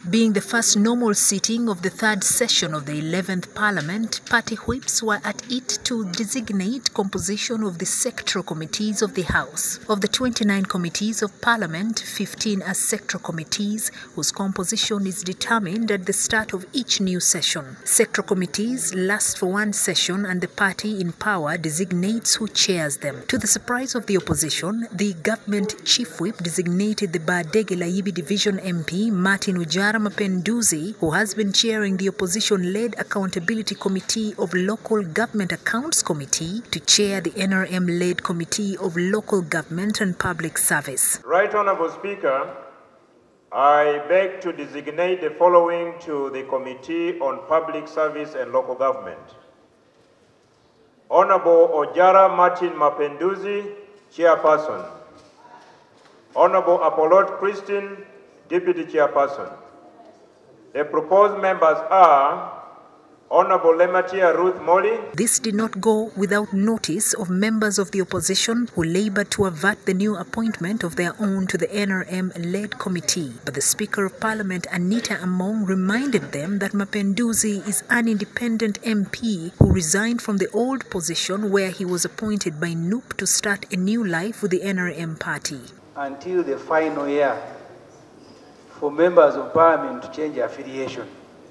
Being the first normal sitting of the third session of the 11th Parliament, party whips were at it to designate composition of the sectoral committees of the House. Of the 29 committees of Parliament, 15 are sectoral committees whose composition is determined at the start of each new session. Sectoral committees last for one session and the party in power designates who chairs them. To the surprise of the opposition, the government chief whip designated the Badege-Layibi Division MP Martin Ojara Mapenduzi, who has been chairing the opposition-led Accountability Committee of Local Government Accounts Committee, to chair the NRM-led Committee of Local Government and Public Service. Right Honourable Speaker, I beg to designate the following to the Committee on Public Service and Local Government. Honourable Ojara Martin Mapenduzi, Chairperson. Honourable Apollo Christine, Deputy Chairperson. The proposed members are Honourable Lematia Ruth Molly. This did not go without notice of members of the opposition who laboured to avert the new appointment of their own to the NRM-led committee. But the Speaker of Parliament, Anita Among, reminded them that Mapenduzi is an independent MP who resigned from the old position where he was appointed by NUP to start a new life with the NRM party. Until the final year, for members of Parliament to change affiliation.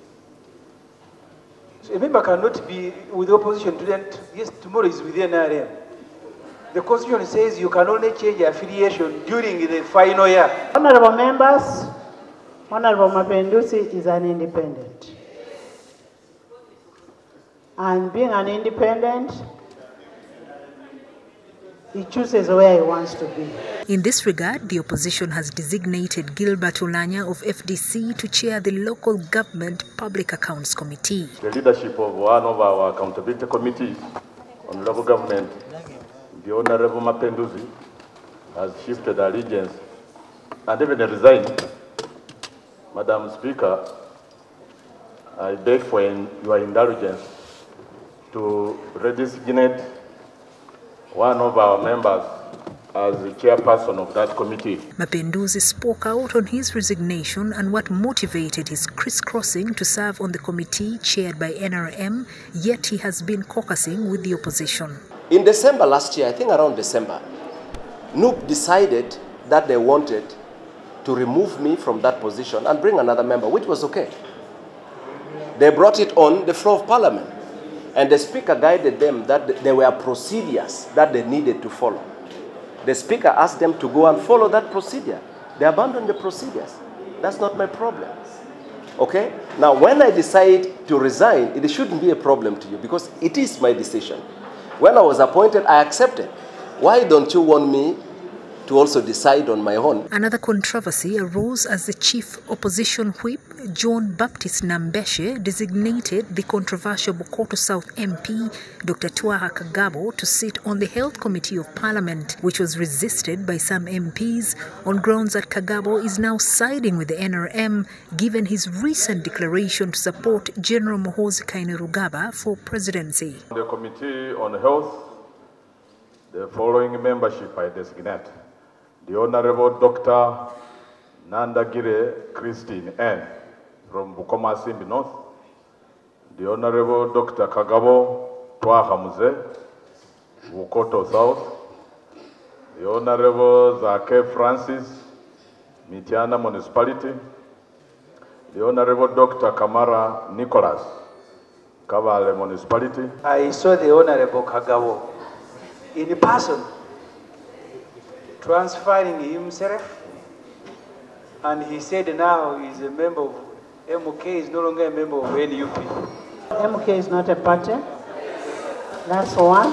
So a member cannot be with the opposition today. Yes, tomorrow is with the NRM. The Constitution says you can only change affiliation during the final year. Honourable members, Honourable Mapenduzi is an independent. And being an independent, he chooses where he wants to be. In this regard, the opposition has designated Gilbert Olanya of FDC to chair the Local Government Public Accounts Committee. The leadership of one of our accountability committees on local government, the Honourable Mapenduzi, has shifted allegiance and even resigned. Madam Speaker, I beg for your indulgence to redesignate one of our members as the chairperson of that committee. Mapenduzi spoke out on his resignation and what motivated his crisscrossing to serve on the committee chaired by NRM, yet he has been caucusing with the opposition. In December last year, I think around December, NUP decided that they wanted to remove me from that position and bring another member, which was okay. They brought it on the floor of Parliament, and the Speaker guided them that there were procedures that they needed to follow. The Speaker asked them to go and follow that procedure. They abandoned the procedures. That's not my problem. Okay? Now, when I decide to resign, it shouldn't be a problem to you because it is my decision. When I was appointed, I accepted. Why don't you want me to also decide on my own? Another controversy arose as the chief opposition whip, John Baptist Nambeshe, designated the controversial Bokoto South MP, Dr. Twaha Kagabo, to sit on the Health Committee of Parliament, which was resisted by some MPs on grounds that Kagabo is now siding with the NRM, given his recent declaration to support General Muhoozi Kainerugaba for presidency. The Committee on Health, the following membership I designate: the Honourable Dr. Nandagire Christine N. from Bukoma Simbi North, the Honourable Dr. Kagabo Twahamuze, Bukoto South, the Honourable Zaake Francis, Mitiana Municipality, the Honourable Dr. Kamara Nicholas, Kavale Municipality. I saw the Honourable Kagabo in person transferring himself, and he said now he's a member of MK, is no longer a member of NUP. MK is not a party. That's one.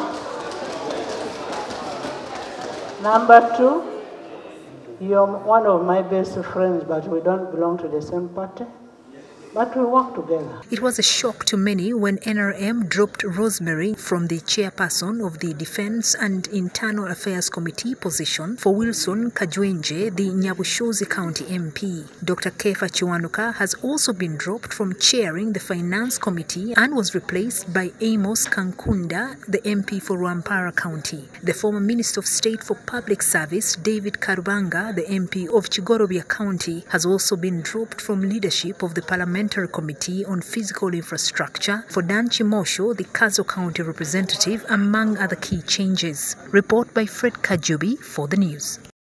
Number two, you're one of my best friends, but we don't belong to the same party. but we work together. It was a shock to many when NRM dropped Rosemary from the chairperson of the Defense and Internal Affairs Committee position for Wilson Kajwenje, the Nyabushozi County MP. Dr. Kefa Chiwanuka has also been dropped from chairing the Finance Committee and was replaced by Amos Kankunda, the MP for Rwampara County. The former Minister of State for Public Service, David Karubanga, the MP of Chigorobia County, has also been dropped from leadership of the Parliamentary Committee on Physical Infrastructure for Dan Chimosho, the Kazo County representative, among other key changes. Report by Fred Kajubi for the news.